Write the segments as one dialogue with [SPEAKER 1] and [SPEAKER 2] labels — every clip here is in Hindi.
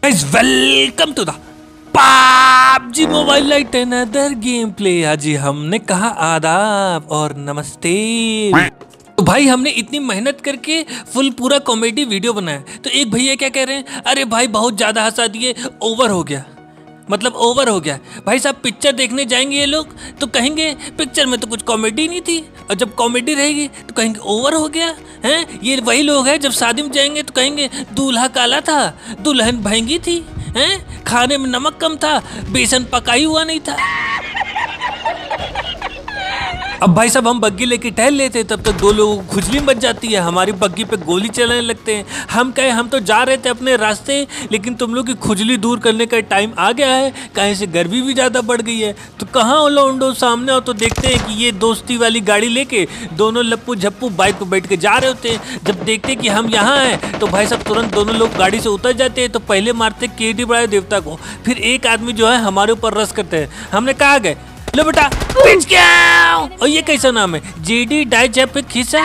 [SPEAKER 1] Guys welcome to the PUBG mobile lite another game play. आज हमने कहा आदाब और नमस्ते। तो भाई हमने इतनी मेहनत करके फुल पूरा कॉमेडी वीडियो बनाया, तो एक भैया क्या कह रहे हैं, अरे भाई बहुत ज्यादा हंसा दिए, ओवर हो गया। मतलब ओवर हो गया भाई साहब। पिक्चर देखने जाएंगे ये लोग तो कहेंगे पिक्चर में तो कुछ कॉमेडी नहीं थी, और जब कॉमेडी रहेगी तो कहेंगे ओवर हो गया है। ये वही लोग हैं जब शादी में जाएंगे तो कहेंगे दूल्हा काला था, दुल्हन महंगी थी, हैं खाने में नमक कम था, बेसन पकाई हुआ नहीं था। अब भाई साहब हम बग्गी लेके टहल लेते तब तक दो लोगों को खुजली मच जाती है, हमारी बग्गी पे गोली चलाने लगते हैं। हम कहे हम तो जा रहे थे अपने रास्ते, लेकिन तुम लोग की खुजली दूर करने का टाइम आ गया है, कहीं से गर्मी भी ज़्यादा बढ़ गई है। तो कहाँ हो लौंडो, सामने हो तो देखते हैं कि ये दोस्ती वाली गाड़ी लेके दोनों लप्पू झप्पू बाइक पर बैठ के जा रहे होते हैं। जब देखते हैं कि हम यहाँ हैं तो भाई साहब तुरंत दोनों लोग गाड़ी से उतर जाते हैं। तो पहले मारते केडी बड़े देवता को, फिर एक आदमी जो है हमारे ऊपर रस करते हैं। हमने कहा गए लो बेटा पिच क्या, और ये कैसा नाम है, जेडी डाई जैप खींचा।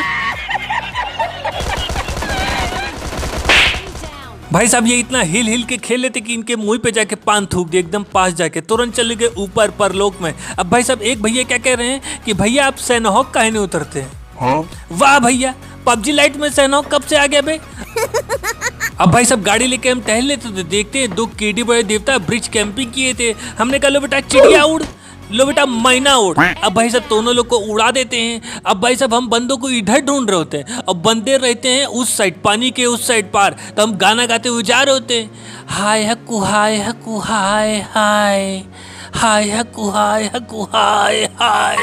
[SPEAKER 1] भाई साहब ये इतना हिल हिल के खेल लेते कि इनके मुंह पे जाके पान थूक दिए, एकदम पास जाके तुरंत चले गए ऊपर परलोक में। अब भाई साहब एक भैया क्या कह रहे हैं कि भैया आप सैनहॉक काहे नहीं उतरते हैं? हाँ? वाह भैया PUBG लाइट में सैनहॉक कब से आ गया बे? अब भाई साहब गाड़ी लेके हम टहल लेते तो देखते हैं दो केडी बड़े देवता ब्रिज कैंपिंग किए थे। हमने कहा लो बेटा चिड़िया उड़, लो बेटा मैना उड़। अब भाई साहब दोनों लोग को उड़ा देते हैं। अब भाई साहब हम बंदों को इधर ढूंढ रहे होते हैं और बंदे रहते हैं उस साइड, पानी के उस साइड पार। तो हम गाना गाते हुए जा रहे होते हैं, हाय हकू हाय हकू हाय हाय हाय हकू हाय हकू हाय हाय।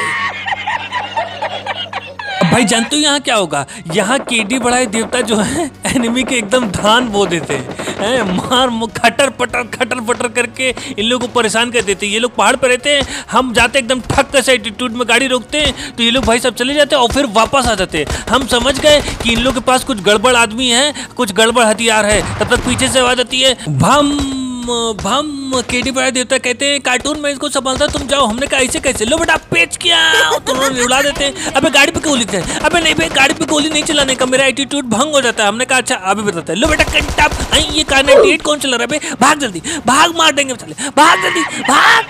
[SPEAKER 1] अब भाई जानते हो यहाँ क्या होगा, यहाँ केडी बड़ाई देवता जो है एनिमी के एकदम धान बो देते हैं, मार खटर पटर करके इन लोगों को परेशान कर देते हैं। ये लोग पहाड़ पर रहते हैं, हम जाते एकदम ठक से एटीट्यूड में गाड़ी रोकते हैं तो ये लोग भाई सब चले जाते हैं और फिर वापस आ जाते हैं। हम समझ गए कि इन लोगों के पास कुछ गड़बड़ आदमी है, कुछ गड़बड़ हथियार है। तब तक पीछे से आवाज आती है भम भम। केडी बड़ा देवता कहते हैं कार्टून में इसको संभालता, तुम जाओ। हमने कहा ऐसे कैसे, लो बेटा पेच क्या, तुरंत उड़ा देते हैं। अबे गाड़ी पे गोली चलाए, अबे नहीं भाई गाड़ी पे गोली नहीं चलाने का, मेरा एटीट्यूड भंग हो जाता है। हमने कहा अच्छा अभी बताते हैं, लो बेटा कंटाप, ये कार 98 कौन चला रहा है, भाग जल्दी भाग, मार देंगे चले, भाग जल्दी भाग।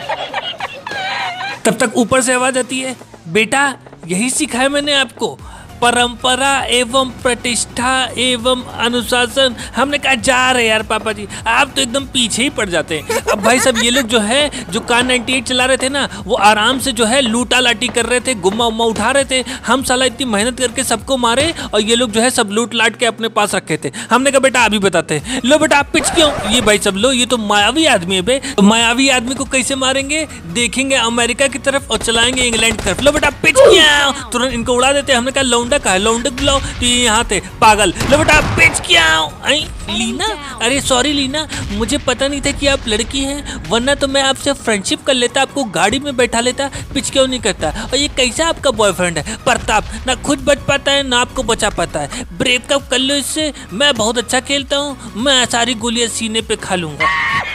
[SPEAKER 1] तब तक ऊपर से आवाज आती है बेटा यही सिखाया मैंने आपको, परंपरा एवं प्रतिष्ठा एवं अनुशासन। हमने कहा जा रहे यार पापा जी, आप तो एकदम पीछे ही पड़ जाते हैं। अब भाई साहब ये लोग जो है जो कार 98 चला रहे थे ना, वो आराम से जो है लूटा लाटी कर रहे थे, गुम्मा उम्मा उठा रहे थे। हम साला इतनी मेहनत करके सबको मारे और ये लोग जो है सब लूट लाट के अपने पास रखे थे। हमने कहा बेटा अभी बताते हैं, लो बेटा आप पिच क्यों, ये भाई सब लो ये तो मायावी आदमी है बे। तो मायावी आदमी को कैसे मारेंगे, देखेंगे अमेरिका की तरफ और चलाएंगे इंग्लैंड की तरफ। लो बेटा पिच क्या, तुरंत इनको उड़ा देते। हमने कहा लौंडा का है, लौंडा बुलाओ, तो ये यहाँ थे पागल। लो बेटा पिच क्या, लीना, अरे सॉरी लीना, मुझे पता नहीं था कि आप लड़की हैं, वरना तो मैं आपसे फ्रेंडशिप कर लेता, आपको गाड़ी में बैठा लेता, पिच क्यों नहीं करता। और ये कैसा आपका बॉयफ्रेंड है प्रताप, ना खुद बच पाता है ना आपको बचा पाता है, ब्रेकअप कर लो इससे, मैं बहुत अच्छा खेलता हूँ, मैं सारी गोलियां सीने पे खा लूंगा।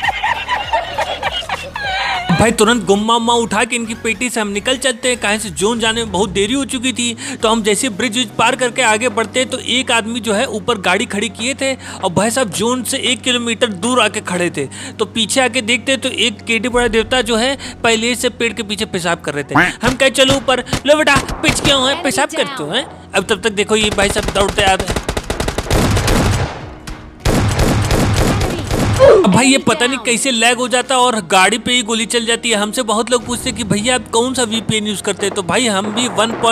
[SPEAKER 1] भाई तुरंत गुम्मा उम्मा उठा के इनकी पेटी से हम निकल चलते हैं, कहीं से जोन जाने में बहुत देरी हो चुकी थी। तो हम जैसे ब्रिज पार करके आगे बढ़ते हैं तो एक आदमी जो है ऊपर गाड़ी खड़ी किए थे और भाई साहब जोन से 1 किलोमीटर दूर आके खड़े थे। तो पीछे आके देखते तो एक केडी बड़ा देवता जो है पहले से पेड़ के पीछे पेशाब कर रहे थे। हम कहे चलो ऊपर, लो बेटा पिच क्यों है, पेशाब करते हो। अब तब तक देखो ये भाई साहब दौड़ते आ रहे हैं। अब भाई ये पता नहीं कैसे लैग हो जाता है और गाड़ी पे ही गोली चल जाती है। हमसे बहुत लोग पूछते हैं कि भैया आप कौन सा VPN यूज करते हैं, तो भाई हम भी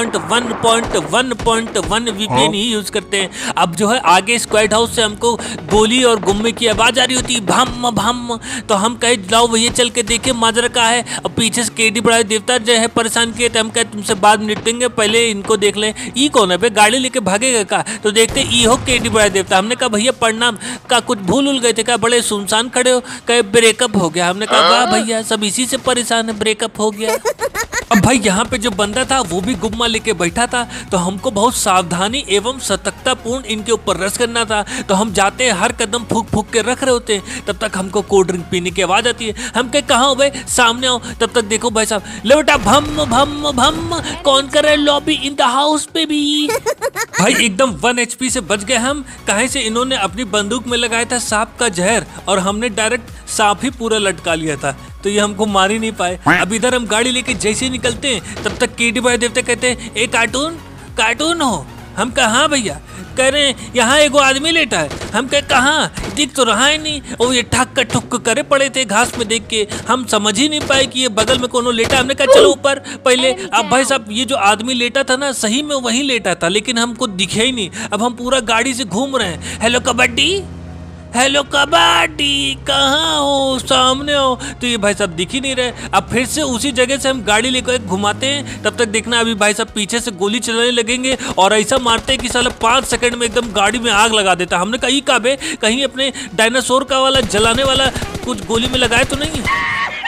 [SPEAKER 1] 1.1.1.1 VPN ही यूज करते हैं। अब जो है आगे स्क्वाड हाउस से हमको गोली और गुम्मे की आवाज आ रही होती है, भम भम। तो हम कहे लाओ भैया चल के देखे माजरा का है। और पीछे से केडी बड़ा देवता जो है परेशान किए थे, हम कहे तुमसे बाद में निपटेंगे, पहले इनको देख लें। ई कौन है भाई, गाड़ी लेके भागेगा का, तो देखते ई हो केडी बड़ा देवता। हमने कहा भैया प्रणाम, का कुछ भूल उल गए थे का, बड़े सुनसान खड़े हो, कहे ब्रेकअप हो गया। हमने कहा वाह भैया सब इसी से परेशान है, ब्रेकअप हो गया। अब भाई यहाँ पे जो बंदा था वो भी गुम्मा लेके बैठा था, तो हमको बहुत सावधानी एवं सतर्कता पूर्ण इनके ऊपर रश करना था। तो हम जाते हैं, हर कदम फूक फूक के रख रहे होते हैं, तब तक हमको कोल्ड ड्रिंक पीने की आवाज आती है। हम कहे कहाँ हो भाई, सामने आओ। तब तक देखो भाई साहब, ले बेटा भम भम भम, कौन कर रहा है लॉबी इन द हाउस पे भी। भाई एकदम 1 HP से बच गए हम। कहीं से इन्होंने अपनी बंदूक में लगाया था सांप का जहर, और हमने डायरेक्ट सांप ही पूरा लटका लिया था, तो ये हमको मार ही नहीं पाए। अब इधर हम गाड़ी लेके जैसे ही निकलते हैं, तब तक केडी भाई देवते कहते हैं ए कार्टून हो। हम कहाँ भैया, कह रहे हैं यहाँ एगो आदमी लेटा है। हम कहे कहाँ, दिख तो रहा है नहीं। और ये ठक ठुक करे पड़े थे घास में देख के, हम समझ ही नहीं पाए कि ये बगल में कोनो लेटा। हमने कहा चलो ऊपर पहले। अब भाई साहब ये जो आदमी लेटा था ना, सही में वहीं लेटा था, लेकिन हमको दिखे ही नहीं। अब हम पूरा गाड़ी से घूम रहे हैं, हेलो कबड्डी कहाँ हो, सामने हो। तो ये भाई साहब दिख ही नहीं रहे। अब फिर से उसी जगह से हम गाड़ी लेकर घुमाते हैं। तब तक देखना अभी भाई साहब पीछे से गोली चलाने लगेंगे, और ऐसा मारते हैं कि साला 5 सेकंड में एकदम गाड़ी में आग लगा देता। हमने कहीं का बे, कहीं अपने डायनासोर का वाला जलाने वाला कुछ गोली में लगाए तो नहीं है।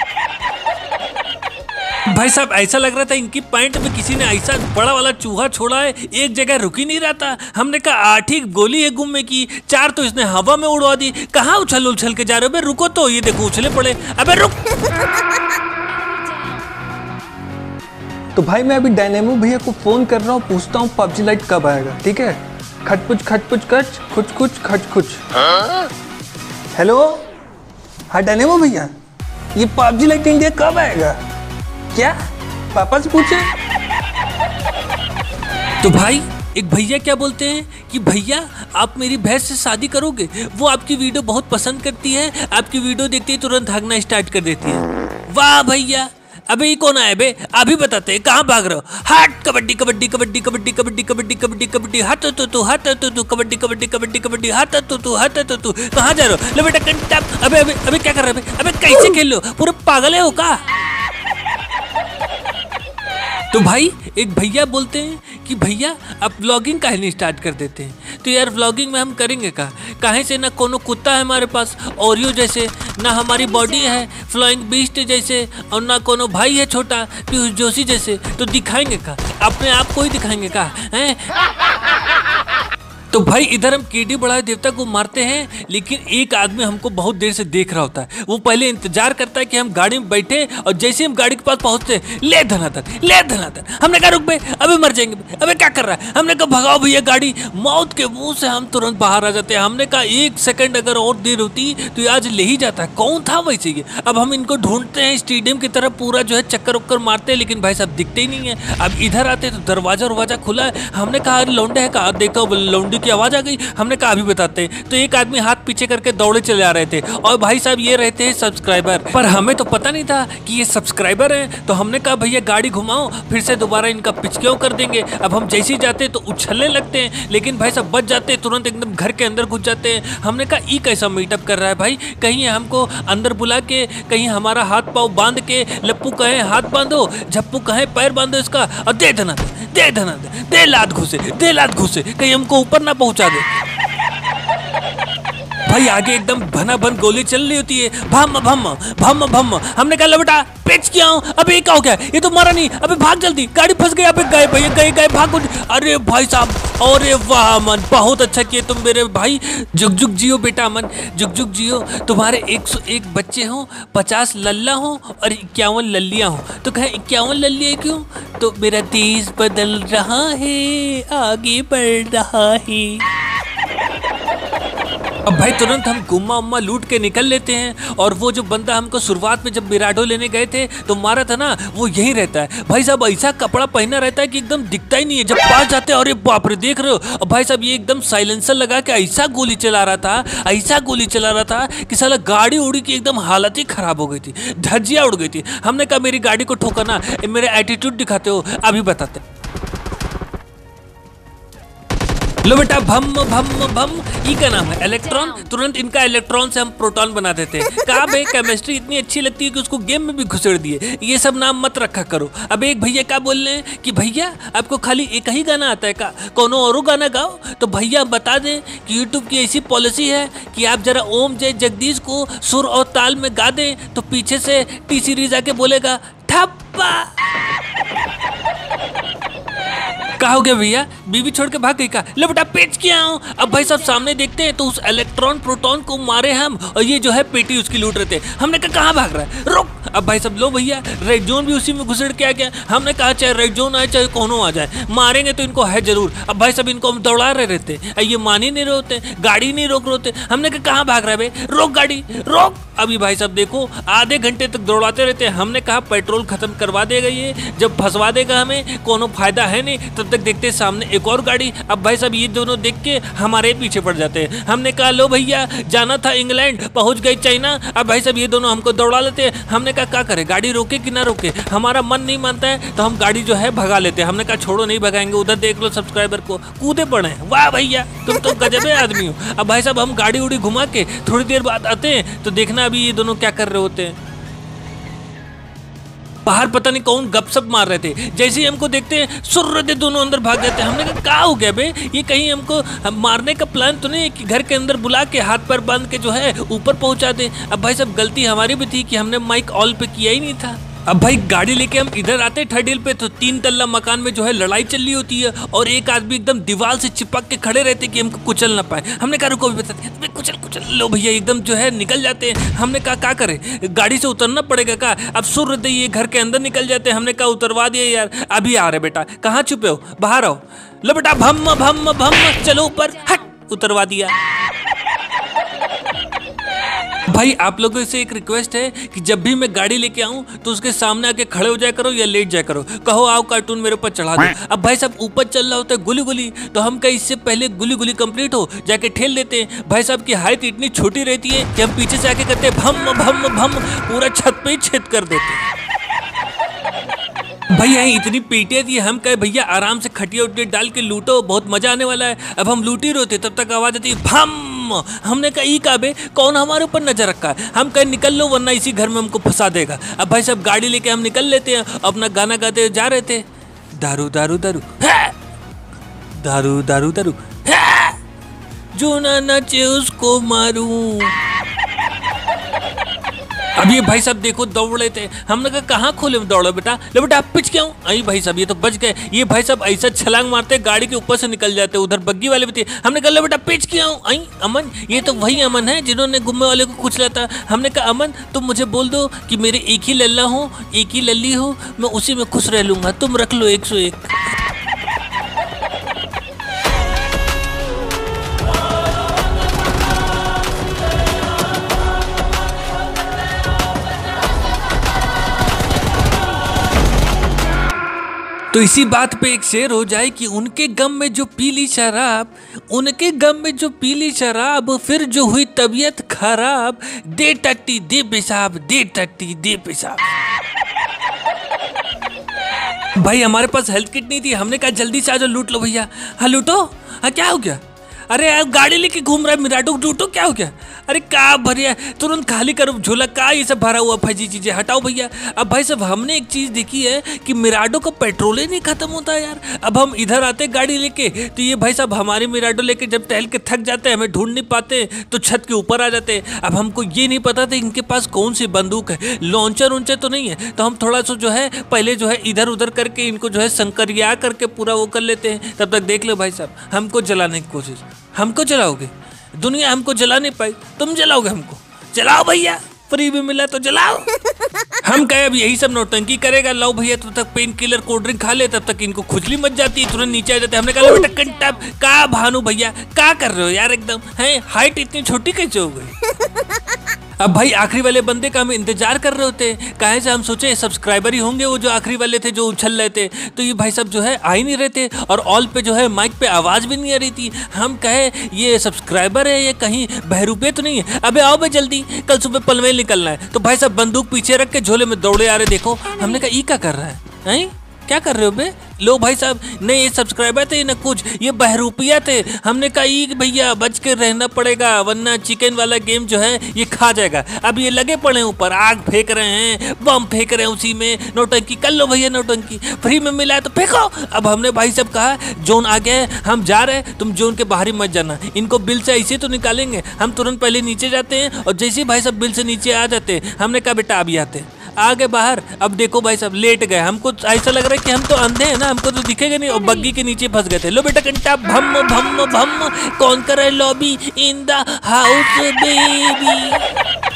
[SPEAKER 1] भाई साहब ऐसा लग रहा था इनकी पैंट में किसी ने ऐसा बड़ा वाला चूहा छोड़ा है, एक जगह रुक ही नहीं रहा था। हमने कहा 8 ही गोली है गुम में की, 4 तो इसने हवा में उड़वा दी। कहाँ उछल के जा रहे हो बे, रुको तो। ये देखो उछले पड़े, अबे रुक।
[SPEAKER 2] तो भाई मैं अभी डायनेमो भैया को फोन कर रहा हूँ, पूछता हूँ पबजी लाइट कब आएगा, ठीक है। खटपुच कच खुच खच। हेलो, हाँ डायनेमो भैया, ये पबजी लाइट इंडिया कब आएगा? क्या पापा से पूछे?
[SPEAKER 1] तो भाई एक भैया क्या बोलते हैं कि भैया आप मेरी बहन से शादी करोगे, वो आपकी वीडियो बहुत पसंद करती है, आपकी वीडियो देखते ही तुरंत भागना स्टार्ट कर देती है। वाह भैया, अबे ये कौन आए बे, अभी बताते हैं, कहाँ भाग रहे हो। हट, कबड्डी कबड्डी कबड्डी कबड्डी कबड्डी कबड्डी कबड्डी कबड्डी, हट तू हट तू, कबड्डी कबड्डी कबड्डी कबड्डी, हट तू। कहाँ जा रहे हो, ले बेटा कंटाप। अबे अबे अबे क्या कर रहे हो, अबे कैसे खेल लो, पूरे पागल हो का। तो भाई एक भैया बोलते हैं कि भैया आप व्लॉगिंग काहे नहीं स्टार्ट कर देते हैं। तो यार व्लॉगिंग में हम करेंगे काहे से, ना कोनो कुत्ता है हमारे पास ओरियो जैसे, ना हमारी बॉडी है फ्लाइंग बीस्ट जैसे, और ना कोनो भाई है छोटा पीयूष जोशी जैसे। तो दिखाएंगे का, अपने आप को ही दिखाएंगे का हैं। तो भाई इधर हम केडी बड़ा देवता को मारते हैं, लेकिन एक आदमी हमको बहुत देर से देख रहा होता है। वो पहले इंतजार करता है कि हम गाड़ी में बैठे, और जैसे हम गाड़ी के पास पहुंचते हैं, ले धनाधन। हमने कहा रुक बे, अबे मर जाएंगे, अबे क्या कर रहा है। हमने कहा भगाओ भैया गाड़ी। मौत के मुंह से हम तुरंत बाहर आ जाते हैं। हमने कहा 1 सेकंड अगर और देर होती तो आज ले ही जाता। कौन था वैसे ये। अब हम इनको ढूंढते हैं स्टेडियम की तरफ, पूरा जो है चक्कर उक्कर मारते हैं, लेकिन भाई साहब दिखते ही नहीं है। अब इधर आते तो दरवाजा खुला है। हमने कहा लौंडे है, कहा देखो लौंडी की आवाज आ गई। हमने कहा अभी बताते हैं। तो एक आदमी हाथ पीछे करके दौड़े चले आ रहे थे, और भाई साहब ये रहते हैं सब्सक्राइबर, पर हमें तो पता नहीं था कि ये सब्सक्राइबर हैं। तो हमने कहा भैया गाड़ी घुमाओ, फिर से दोबारा इनका पिचक्यों कर देंगे। अब हम जैसे ही जाते तो उछलने लगते हैं, लेकिन भाई साहब बच जाते, तुरंत एकदम घर के अंदर घुस जाते हैं। हमने कहा ई कैसा मीटअप कर रहा है भाई, कहीं हमको अंदर बुला के, कहीं हमारा हाथ पाँव बांध के, लप्पू कहे हाथ बांधो, झप्पू कहे पैर बांधो इसका, और दे लात घुसे, कहीं हमको ऊपर ना पहुंचा दे। भाई आगे एकदम भना भन गोली चल रही होती है, भम भम भम भम। हमने कहा लो बेटा पिच किया हूं, अबे क्या हो गया, ये तो मरा नहीं, अबे भाग जल्दी, गाड़ी फंस गई, अबे गए भैया गए भाग। अरे भाई साहब, अरे वाह मन, बहुत अच्छा किए तुम मेरे भाई। जुग जुग जियो बेटा मन, जुग जुग जियो। तुम्हारे 101 बच्चे हों, 50 लल्ला हों, और 51 लल्लियां हों। तो कहे 51 लल्लियां क्यों, तो मेरा देश बदल रहा है, आगे बढ़ रहा है। अब भाई तुरंत हम गुम्मा उम्मा लूट के निकल लेते हैं, और वो जो बंदा हमको शुरुआत में जब मिराडो लेने गए थे तो मारा था ना, वो यही रहता है। भाई साहब ऐसा कपड़ा पहना रहता है कि एकदम दिखता ही नहीं है। जब पास जाते हैं अरे बाप रे देख रहे हो। अब भाई साहब ये एकदम साइलेंसर लगा के ऐसा गोली चला रहा था कि साला गाड़ी उड़ी की एकदम हालत ही खराब हो गई थी, धज्जियां उड़ गई थी। हमने कहा मेरी गाड़ी को ठोका ना, मेरे एटीट्यूड दिखाते हो, अभी बताते। लो बेटा भम भम भम, ई का नाम है इलेक्ट्रॉन। तुरंत इनका इलेक्ट्रॉन से हम प्रोटॉन बना देते हैं। कहा भाई केमिस्ट्री इतनी अच्छी लगती है कि उसको गेम में भी घुसेड़ दिए। ये सब नाम मत रखा करो। अब एक भैया क्या बोल रहे हैं कि भैया आपको खाली एक ही गाना आता है का, कोनो और गाना गाओ। तो भैया बता दें कि यूट्यूब की ऐसी पॉलिसी है कि आप जरा ओम जय जगदीश को सुर और ताल में गा दें, तो पीछे से टी सीरीज आके बोलेगा ठप्पा। क्या हो गया भैया, बीवी छोड़ के भाग गई का? लो बेटा पेच किया हूँ। अब भाई साहब सामने देखते हैं तो उस इलेक्ट्रॉन प्रोटॉन को मारे हम, और ये जो है पेटी उसकी लूट रहे थे। हमने कहा कहाँ भाग रहा है, रुक। अब भाई साहब लो भैया, रेड जोन भी उसी में घुसड़ के आ गया। हमने कहा चाहे रेड जोन आए चाहे कोनो आ जाए, मारेंगे तो इनको है जरूर। अब भाई साहब इनको हम दौड़ा रहे रहते, ये मान ही नहीं रहे होते, गाड़ी नहीं रोक रहे होते। हमने कहा कहाँ भाग रहा है बे, रोक गाड़ी रोक। अभी भाई साहब देखो आधे घंटे तक दौड़ाते रहते। हमने कहा पेट्रोल खत्म करवा देगा ये, जब फंसवा देगा हमें कोनो फायदा है नहीं, तब तक देखते सामने एक और गाड़ी। अब भाई साहब ये दोनों देख के हमारे पीछे पड़ जाते हैं। हमने कहा लो भैया जाना था इंग्लैंड, पहुंच गए चाइना। अब भाई साहब ये दोनों हमको दौड़ा लेते हैं। हमने कहा क्या करें, गाड़ी रोके कि ना रोके, हमारा मन नहीं मानता है तो हम गाड़ी जो है भगा लेते हैं। हमने कहा छोड़ो नहीं भगाएंगे, उधर देख लो सब्सक्राइबर को कूदे पड़े हैं। वाह भैया तुम तो गजब आदमी हो। अब भाई साहब हम गाड़ी उड़ी घुमा के थोड़ी देर बाद आते हैं तो देखना अभी ये दोनों क्या कर रहे होते हैं। बाहर पता नहीं कौन गपशप मार रहे थे। जैसे ही हमको देखते हैं सुर्र दे दोनों अंदर भाग जाते हैं। हमने कहा क्या हो गया बे, ये कहीं हमको मारने का प्लान तो नहीं है कि घर के अंदर बुला के हाथ पैर बांध के जो है ऊपर पहुंचा दे। अब भाई साहब गलती हमारी भी थी कि हमने माइक ऑल पे किया ही नहीं था। अब भाई गाड़ी लेके हम इधर आते थर्ड हिल पे तो 3 तल्ला मकान में जो है लड़ाई चल रही होती है, और एक आदमी एकदम दीवार से चिपक के खड़े रहते कि हमको कुचल ना पाए। हमने कहा रुको भी बताते, कुचल कुचल। लो भैया एकदम जो है निकल जाते हैं। हमने कहा क्या करें, गाड़ी से उतरना पड़ेगा का। अब सुर दे ये घर के अंदर निकल जाते हैं। हमने कहा उतरवा दिया यार, अभी आ रहे बेटा, कहाँ छुपे हो, बाहर आओ। लो बेटा भम भम भम, चलो ऊपर, हट, उतरवा दिया। भाई आप लोगों से एक रिक्वेस्ट है कि जब भी मैं गाड़ी लेके आऊं तो उसके सामने आके खड़े हो जाया करो या लेट जाया करो, कहो आओ कार्टून मेरे ऊपर चढ़ा दो। अब भाई साहब ऊपर चल रहा होता है गुली गुली, तो हम कहीं इससे पहले गुली गुली कंप्लीट हो जाके ठेल देते हैं। भाई साहब की हाइट इतनी छोटी रहती है कि हम पीछे से आके करते हैं भम भम भम, पूरा छत पे ही छेद कर देते हैं। भाई यहीं इतनी पीटे थी, हम कहे भैया आराम से खटिया उटिया डाल के लूटो, बहुत मजा आने वाला है। अब हम लूट ही रोते तब तक आवाज आती भम। हमने कहा ई का बे, कौन हमारे ऊपर नजर रखा है। हम कहे निकल लो वरना इसी घर में हमको फंसा देगा। अब भाई साहब गाड़ी लेके हम निकल लेते हैं, अपना गाना गाते जा रहे थे, दारू दारू दारू दारू दारू दारू, जो ना नचे उसको मारूं। अब ये भाई साहब देखो दौड़ रहे थे। हमने कहा कहाँ खोले दौड़ो बेटा, लो बेटा आप पिच क्यों आई। भाई साहब ये तो बच गए। ये भाई साहब ऐसा छलांग मारते गाड़ी के ऊपर से निकल जाते, उधर बग्गी वाले भी थे। हमने कहा लो बेटा पिच क्यों आई। अमन, ये तो वही अमन है जिन्होंने गुम्मे वाले को कुचला था। हमने कहा अमन तुम मुझे बोल दो कि मेरे एक ही लल्ला हो, एक ही लल्ली हो, मैं उसी में खुश रह लूंगा, तुम रख लो 101। तो इसी बात पे एक शेर हो जाए कि उनके गम में जो पीली शराब, उनके गम में जो पीली शराब, फिर जो हुई तबीयत खराब, दे टट्टी दे पेशाब, दे टट्टी दे पेशाब। भाई हमारे पास हेल्थ किट नहीं थी। हमने कहा जल्दी से आ जाओ लूट लो भैया। हाँ लूटो। हाँ क्या हो गया, अरे यार गाड़ी लेके घूम रहा है मिराडो, लूटो क्या हो गया। अरे का भरिया, तुरंत खाली करो झोला, का ये सब भरा हुआ फजी चीजें हटाओ भैया। अब भाई साहब हमने एक चीज देखी है कि मिराडो का पेट्रोल ही नहीं खत्म होता यार। अब हम इधर आते गाड़ी लेके तो ये भाई साहब हमारी मिराडो लेके जब टहल के थक जाते हैं, हमें ढूंढ नहीं पाते तो छत के ऊपर आ जाते हैं। अब हमको ये नहीं पता था इनके पास कौन सी बंदूक है, लॉन्चर उन्चर तो नहीं है। तो हम थोड़ा सा जो है पहले जो है इधर उधर करके इनको जो है संकरिया करके पूरा वो कर लेते हैं। तब तक देख लो भाई साहब हमको जलाने की कोशिश। हमको जलाओगे, दुनिया हमको जला नहीं पाई, तुम जलाओगे हमको। जलाओ भैया, फ्री भी मिला तो जलाओ। हम कहे अब यही सब नौटंकी करेगा, लाओ भैया तब तक पेन किलर कोल्ड ड्रिंक खा ले, तब तक इनको खुजली मच जाती है, तुरंत नीचे आ जाते हैं। हमने कहा बेटा कंटप का भानु भैया क्या कर रहे हो यार, एकदम है हाइट इतनी छोटी कैसे हो गई। अब भाई आखिरी वाले बंदे का हम इंतजार कर रहे होते, कहे से हम सोचे सब्सक्राइबर ही होंगे वो जो आखिरी वाले थे जो उछल रहे थे। तो ये भाई साहब जो है आ ही नहीं रहे थे, और ऑल पे जो है माइक पे आवाज भी नहीं आ रही थी। हम कहे ये सब्सक्राइबर है ये कहीं बहरूपे तो नहीं है। अबे आओ बे जल्दी, कल सुबह पनवेल निकलना है। तो भाई साहब बंदूक पीछे रख के झोले में दौड़े आ रहे। देखो हमने कहा ई क्या कर रहा है, क्या कर रहे हो बे। लो भाई साहब नहीं ये सब्सक्राइबर थे न कुछ, ये बहरूपिया थे। हमने कहा ई भैया बच के रहना पड़ेगा वरना चिकन वाला गेम जो है ये खा जाएगा। अब ये लगे पड़े ऊपर, आग फेंक रहे हैं, बम फेंक रहे हैं, उसी में नौटंकी कर लो भैया, नौटंकी फ्री में मिला है तो फेंको। अब हमने भाई साहब कहा जोन आ गया है, हम जा रहे हैं, तुम जोन के बाहर ही मत जाना, इनको बिल से ऐसे तो निकालेंगे। हम तुरंत पहले नीचे जाते हैं और जैसे ही भाई साहब बिल से नीचे आ जाते हैं हमने कहा बेटा अभी आते हैं। आ गए बाहर। अब देखो भाई साहब लेट गए, हमको ऐसा लग रहा है कि हम तो अंधे हैं ना, हमको तो दिखेगा नहीं, और बग्गी के नीचे फंस गए थे। लो बेटा घंटा, भम भम भम, कौन कर रहा है lobby in the house baby.